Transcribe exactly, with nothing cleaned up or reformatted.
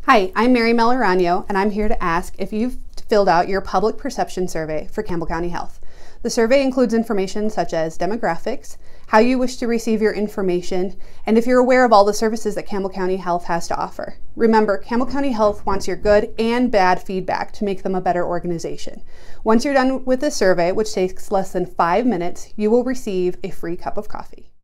Hi, I'm Mary Melorano, and I'm here to ask if you've filled out your public perception survey for Campbell County Health. The survey includes information such as demographics, how you wish to receive your information, and if you're aware of all the services that Campbell County Health has to offer. Remember, Campbell County Health wants your good and bad feedback to make them a better organization. Once you're done with the survey, which takes less than five minutes, you will receive a free cup of coffee.